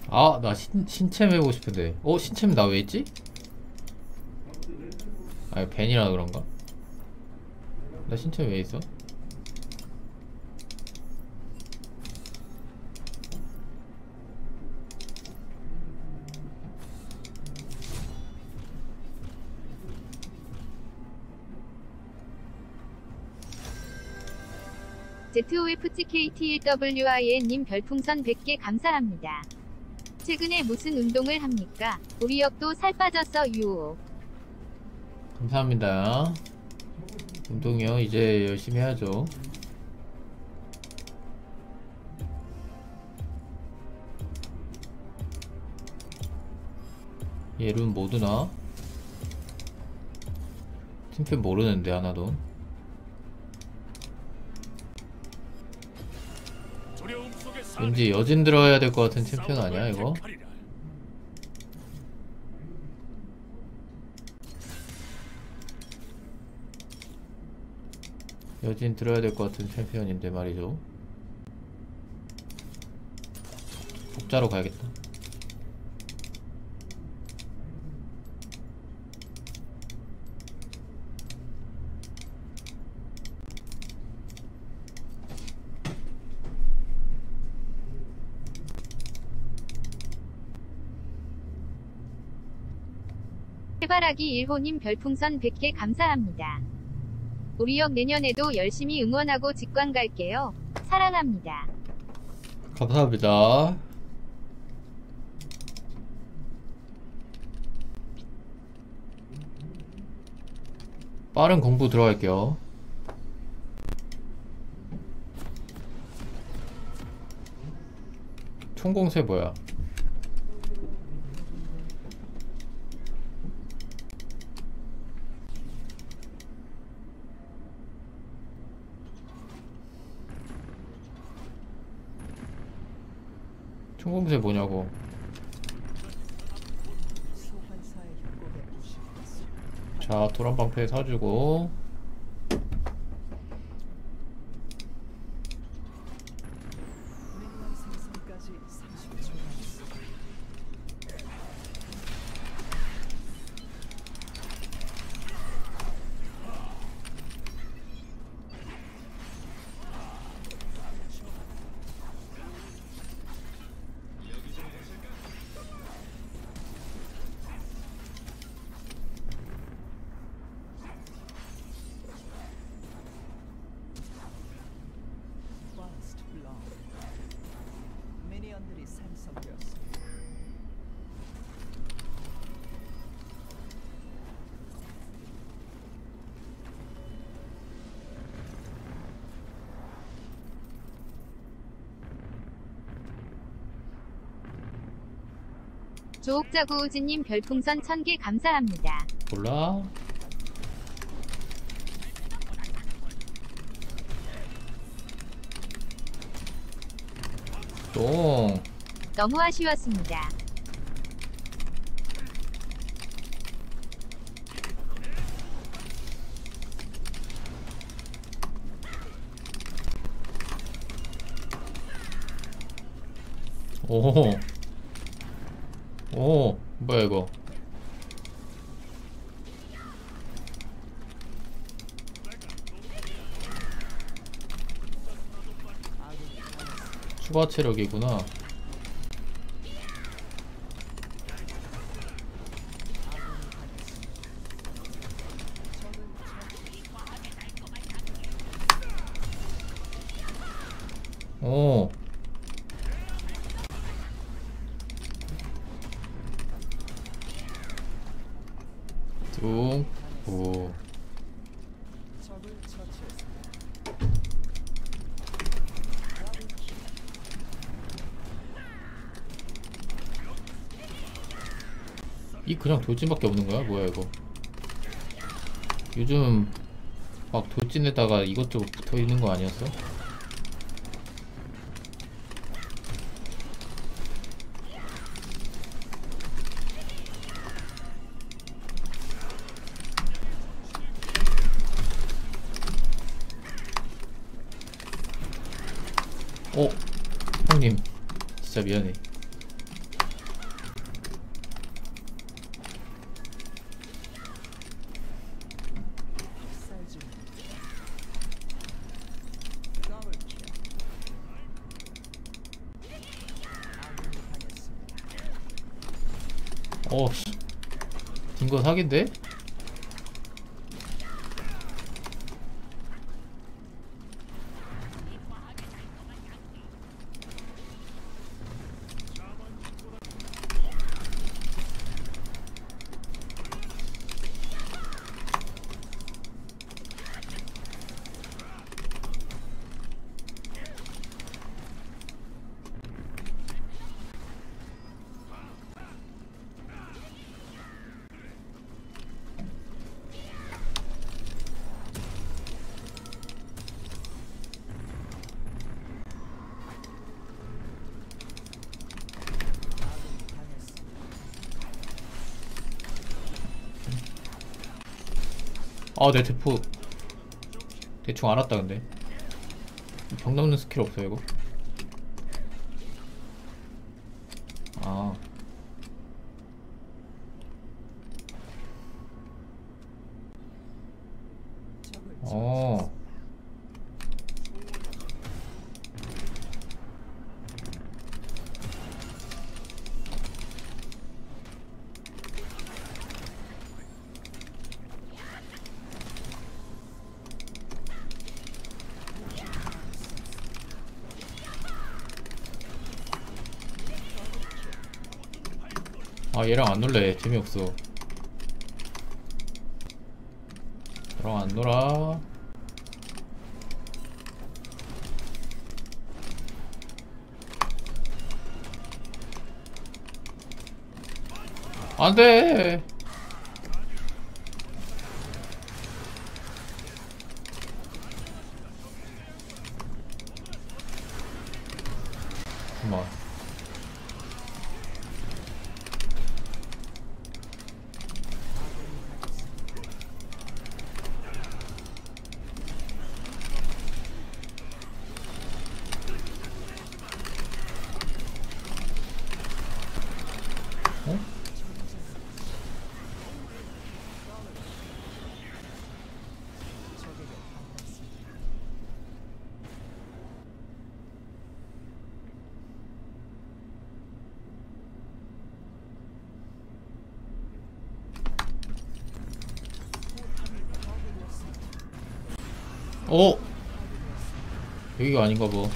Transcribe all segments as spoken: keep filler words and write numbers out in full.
아, 나 신, 신챔 해보고 싶은데. 어? 신챔 나 왜 있지? 아, 벤이라 그런가? 나 신챔 왜 있어? 제트오에프티케이티일더블유아이엔님 별풍선 백 개 감사합니다. 최근에 무슨 운동을 합니까? 우리 역도 살 빠졌어 유오. 감사합니다. 운동이요? 이제 열심히 해야죠. 얘룬 모드나? 팀표 모르는데 하나도. 왠지 여진 들어야 될 것 같은 챔피언 아니야 이거? 여진 들어야 될 것 같은 챔피언인데 말이죠. 복자로 가야겠다. 해바라기 일호님 별풍선 백 개 감사합니다. 우리 역 내년에도 열심히 응원하고 직관 갈게요. 사랑합니다. 감사합니다. 빠른 공부 들어갈게요. 총공세 뭐야? 총공세 뭐냐고. 자, 도란방패 사주고. 조옥자구우즈님 별풍선 천 개 감사합니다. 몰라. 똥. 너무 아쉬웠습니다. 오. 오, 뭐야 이거. 추가 체력이구나. 오. 뚱. 오. 이 그냥 돌진밖에 없는 거야? 뭐야 이거? 요즘 막 돌진에다가 이것저것 붙어 있는 거 아니었어? 어? 형님 진짜 미안해. 어, 씨. 딩거 사기인데? 아, 내 대포 대충 알았다. 근데 벽 넘는 스킬 없어요 이거? 아, 어. 아, 얘랑 안 놀래. 재미없어. 너랑 안 놀아. 안 돼. 잠깐만. 어? 어? 여기가 아닌가 봐.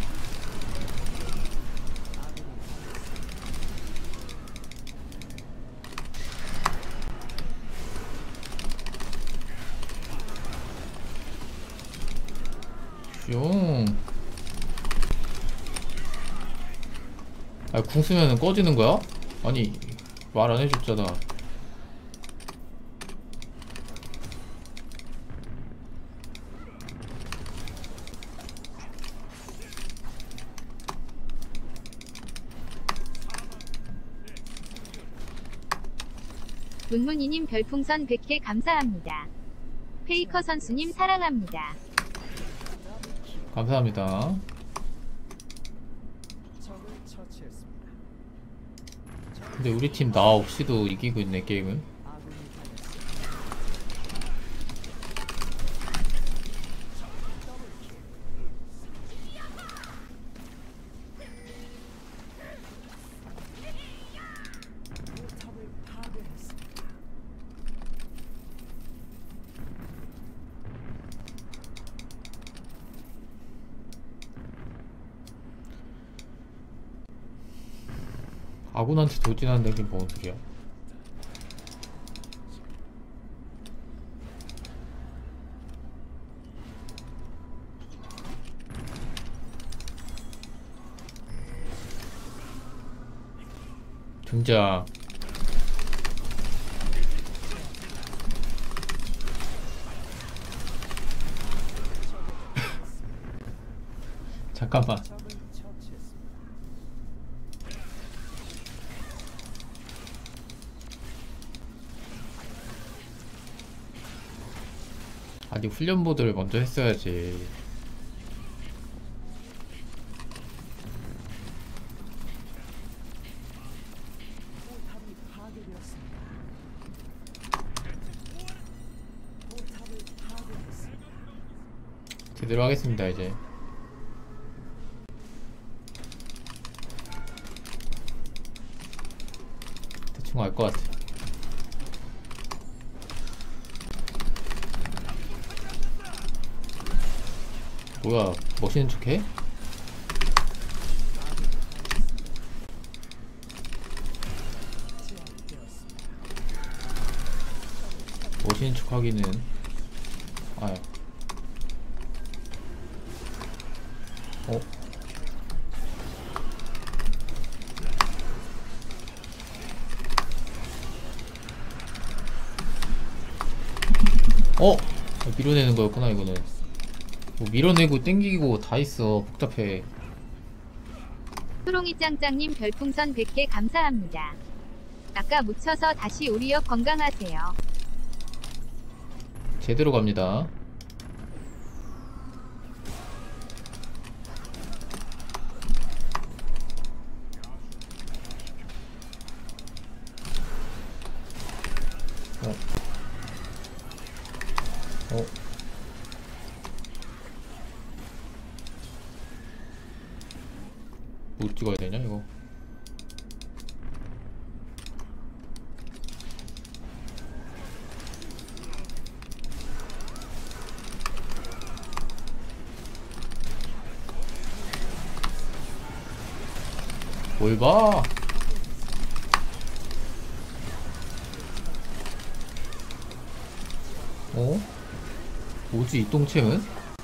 뿅. 아, 궁 쓰면은 꺼지는 거야? 아니, 말 안 해줬잖아. 문문이님 별풍선 백 개 감사합니다. 페이커 선수님 사랑합니다. 감사합니다. 근데 우리 팀 나 없이도 이기고 있네 게임은. 아군한테 돌진한다는 게 뭔 소리야? 등장. 잠깐만. 아니, 훈련 모드를 먼저 했어야지. 제대로 하겠습니다 이제. 친구 알 것 같아. 뭐야, 멋있는 척해? 멋있는 척하기는 아유. 어? 어? 밀어내는 거였구나 이거는. 뭐 밀어내고 땡기고 다 있어. 복잡해. 초롱이 짱짱님 별풍선 백 개 감사합니다. 아까 묻혀서 다시 우리역 건강하세요. 제대로 갑니다. 어? 어? 뭐 찍어야 되냐 이거? 뭘 봐? 어? 뭐지 이 똥챔은?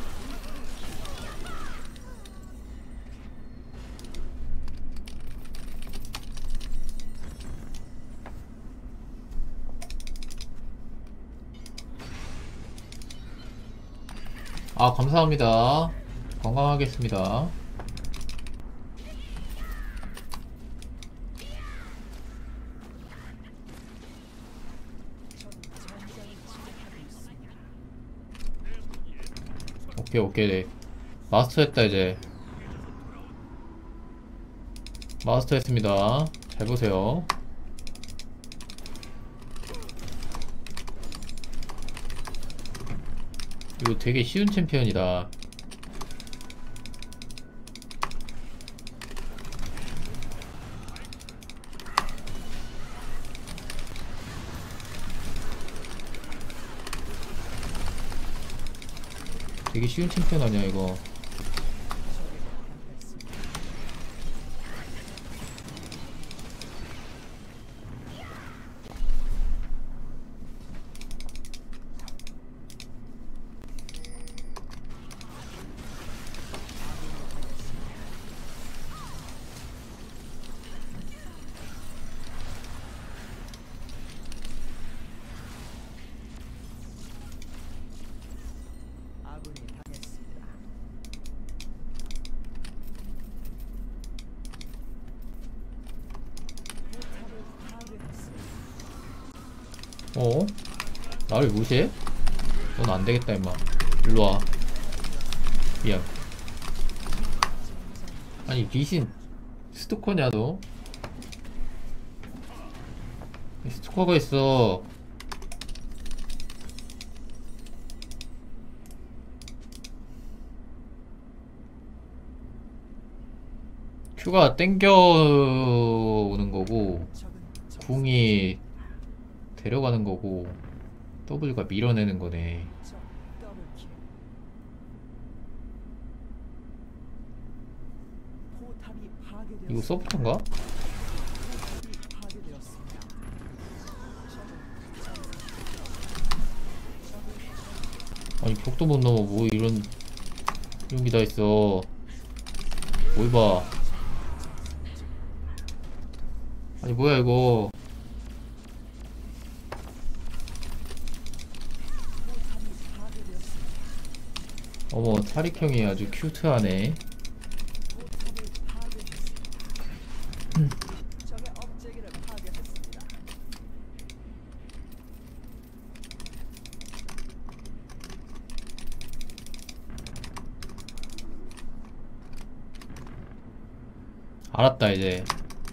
아 감사합니다. 건강하겠습니다. 오케이 오케이 네. 마스터 했다 이제. 마스터 했습니다. 잘 보세요. 이거 되게 쉬운 챔피언이다. 되게 쉬운 챔피언 아니야 이거. 어? 나를 무시해? 넌 안되겠다 임마. 일로와. 미안. 아니 귀신 스토커냐 너? 스토커가 있어. 큐가 땡겨오는 거고 궁이 데려가는 거고 W가 밀어내는 거네. 이거 서브턴가? 아니 벽도 못 넘어. 뭐 이런 이런 게 다 있어. 뭘 봐. 아니 뭐야 이거. 어머 타릭형이 아주 큐트하네. 알았다 이제.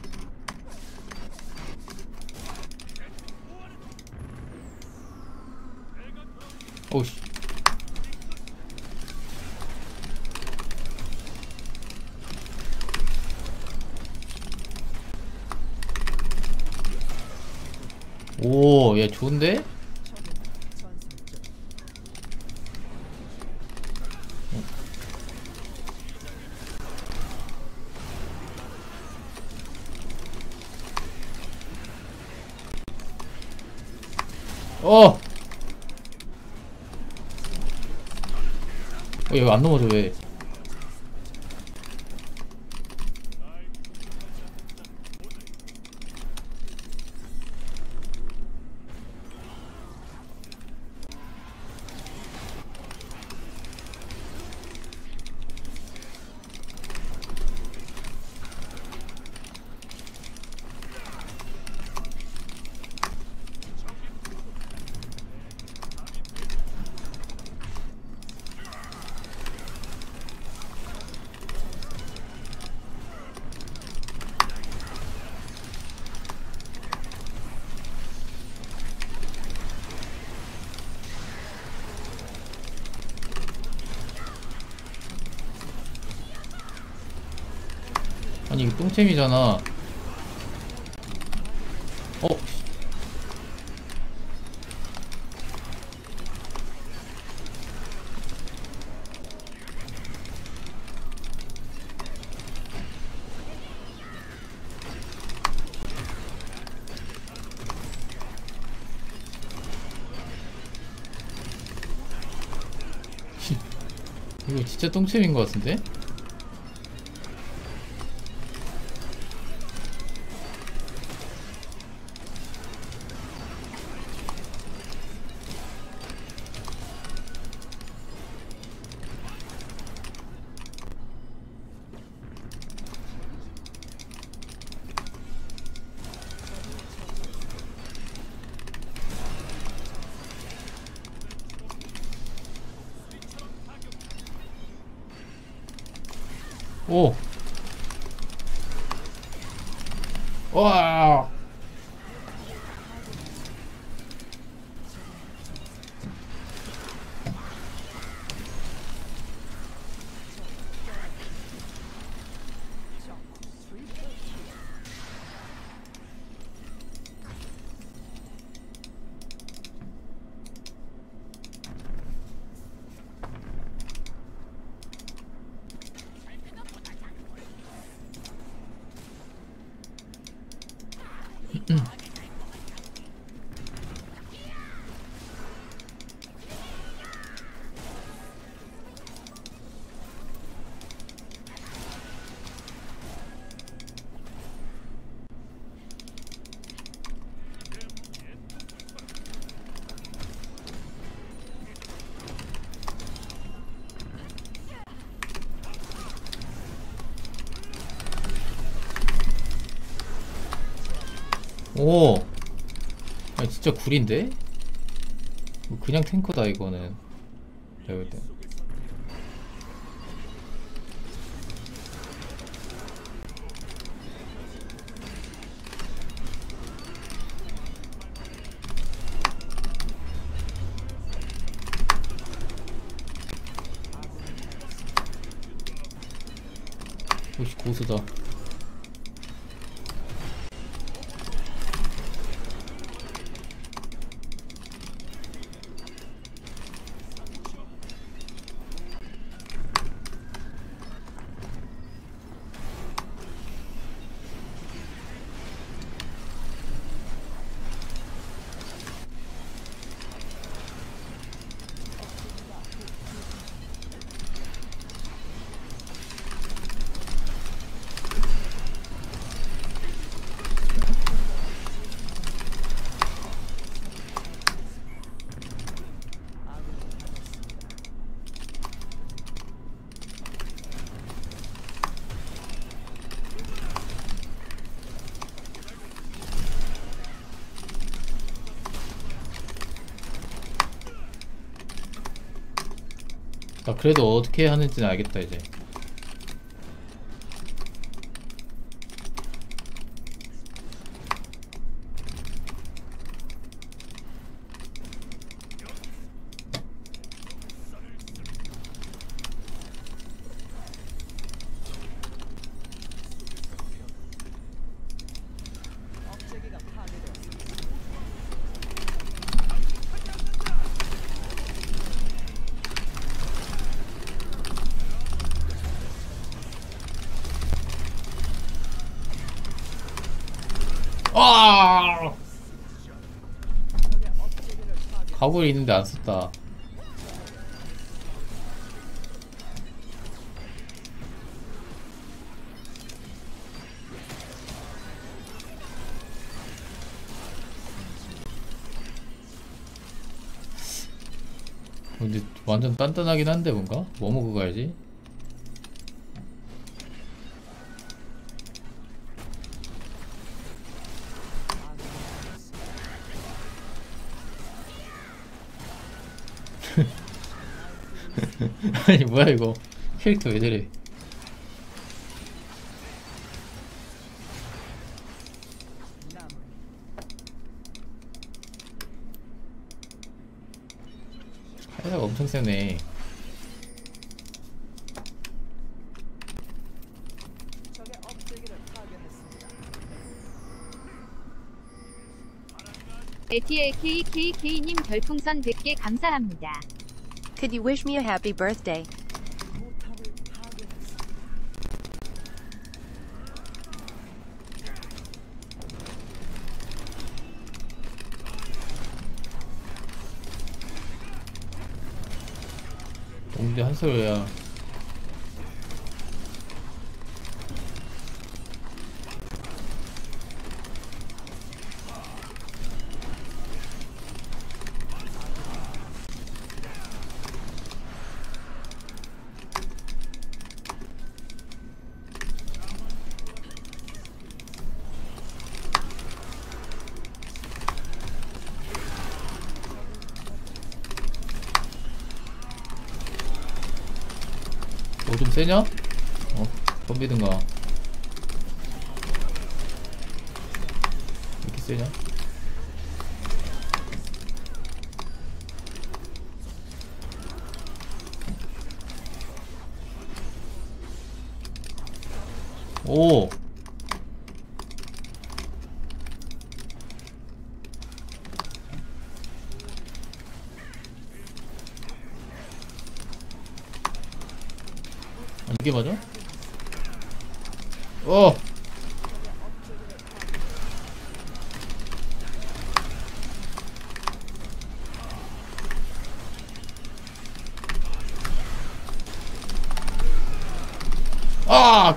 오우씨. 오, 얘 좋은데? 어! 어, 얘 안 넘어져, 왜? 아니, 이거 똥챔이잖아. 어? 이거 진짜 똥챔인 것 같은데? 오! 와! 오! 아, 진짜 구린데? 그냥 탱커다, 이거는. 내가 볼 때. 역시 고수다. 아, 그래도 어떻게 하는지는 알겠다, 이제. 아! 가구리 있는데 안 썼다. 근데 완전 단단하긴 한데 뭔가? 뭐 먹고 가야지? 아니 뭐야 이거 캐릭터 왜 저래. 카이사가 엄청 세네. 에티엘케이케이케이님 별풍선 백 개 감사합니다. Could you wish me a happy birthday? 뭔데 한솔이야. 뭐 좀 세냐? 어, 덤비든가. 이렇게 세냐? 오! 아, 이게 맞아? 어! 아!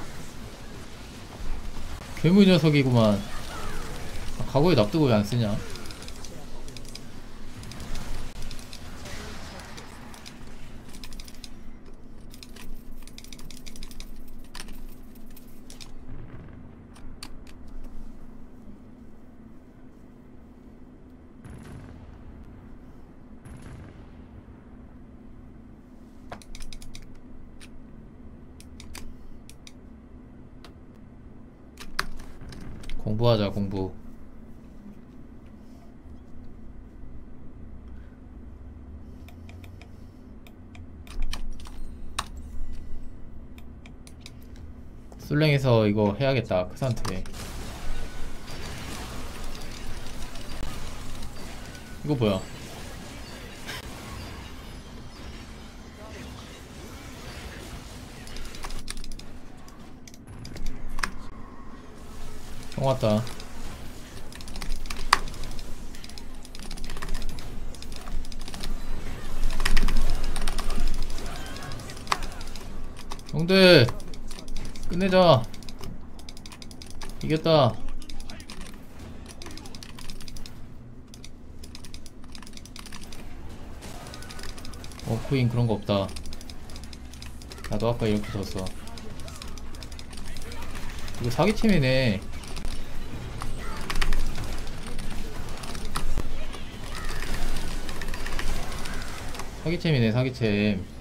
괴물 녀석이구만. 아, 과거에 납두고 왜 안 쓰냐? 공부하자 공부. 술랭에서 이거 해야겠다 그 상태. 이거 뭐야? 형 왔다. 형들 끝내자. 이겼다. 어 코인 그런거 없다. 나도 아까 이렇게 졌어. 이거 사기팀이네. 사기챔이네 사기챔.